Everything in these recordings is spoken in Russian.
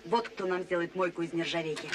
Вот кто нам сделает мойку из нержавейки.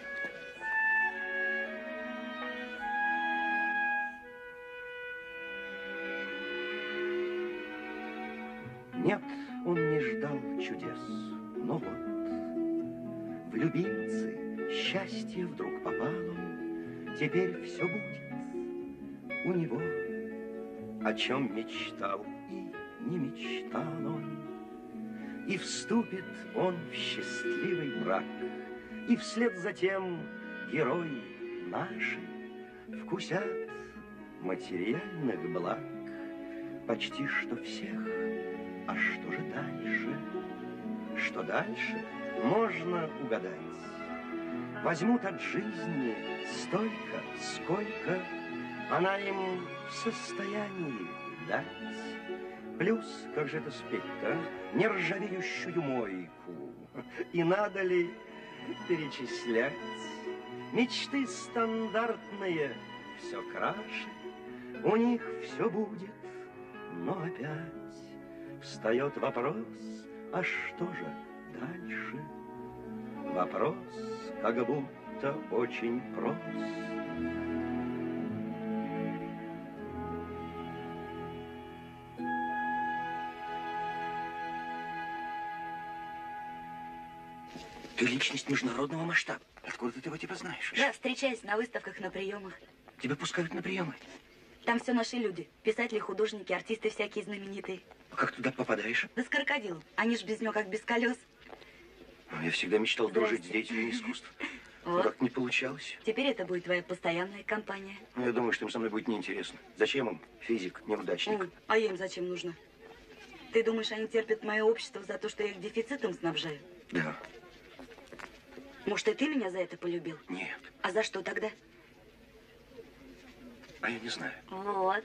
Нет, он не ждал чудес, но вот в любимцы счастье вдруг попало. Теперь все будет у него, о чем мечтал и не мечтал он. И вступит он в счастливый брак, и вслед за тем герои наши вкусят материальных благ почти что всех. А что же дальше? Что дальше, можно угадать. Возьмут от жизни столько, сколько она им в состоянии дать. Плюс, как же это спеть-то, нержавеющую мойку. И надо ли перечислять? Мечты стандартные, все краше, у них все будет, но опять встает вопрос, а что же дальше? Вопрос, как будто очень прост. Ты личность международного масштаба. Откуда ты его типа знаешь? Да, встречаюсь на выставках, на приемах. Тебя пускают на приемы? Там все наши люди. Писатели, художники, артисты всякие знаменитые. А как туда попадаешь? Да с крокодилом. Они ж без него как без колес. Я всегда мечтал дружить с деятелями искусств. Вот. Но как не получалось. Теперь это будет твоя постоянная компания. Но я думаю, что им со мной будет неинтересно. Зачем им физик, неудачник? А я им зачем нужна? Ты думаешь, они терпят мое общество за то, что я их дефицитом снабжаю? Да. Может, и ты меня за это полюбил? Нет. А за что тогда? А я не знаю. Вот.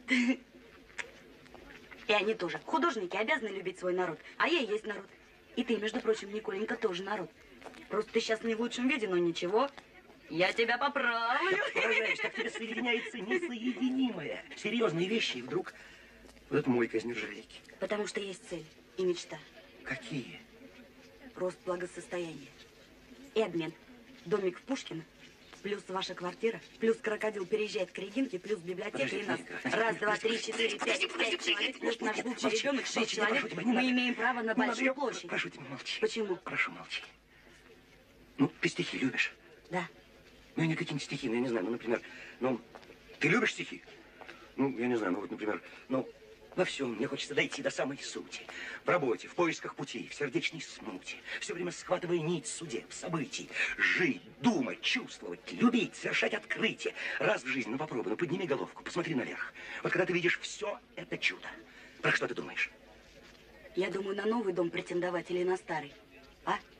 И они тоже. Художники обязаны любить свой народ. А я и есть народ. И ты, между прочим, Николенька, тоже народ. Просто ты сейчас не в лучшем виде, но ничего. Я тебя поправлю. Я поражаюсь, как тебе соединяется несоединимое. Серьезные вещи, и вдруг вот эта мойка из нержавейки. Потому что есть цель и мечта. Какие? Рост благосостояния. И обмен. Домик в Пушкино, плюс ваша квартира, плюс крокодил переезжает к Регинке, плюс библиотека и нас. Раз, два, три, четыре, пять человек, плюс наш лучший ребенок, 6 человек. Мы имеем право на большую площадь. Прошу тебя, молчи. Почему? Прошу, молчи. Ну, ты стихи любишь? Да. Ну, или какие-нибудь стихи, ну, я не знаю, ну, например, ну, ты любишь стихи? Ну, я не знаю, ну, вот, например, ну, во всем мне хочется дойти до самой сути. В работе, в поисках путей, в сердечной смуте, все время схватывая нить судеб, событий. Жить, думать, чувствовать, любить, совершать открытие. Раз в жизни, ну, попробуй, ну, подними головку, посмотри наверх. Вот когда ты видишь все это чудо, про что ты думаешь? Я думаю, на новый дом претендовать или на старый, а?